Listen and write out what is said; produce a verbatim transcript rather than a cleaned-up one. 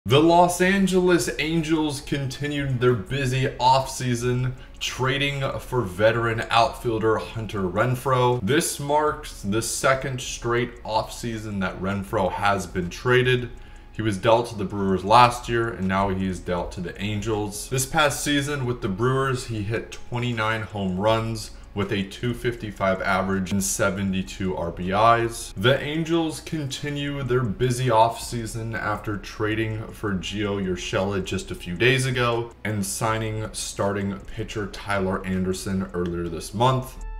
The Los Angeles Angels continued their busy offseason, trading for veteran outfielder Hunter Renfroe. This marks the second straight offseason that Renfroe has been traded. He was dealt to the Brewers last year, and now he is dealt to the Angels. This past season with the Brewers, he hit twenty-nine home runs with a two fifty-five average and seventy-two R B Is. The Angels continue their busy offseason after trading for Gio Urshela just a few days ago and signing starting pitcher Tyler Anderson earlier this month.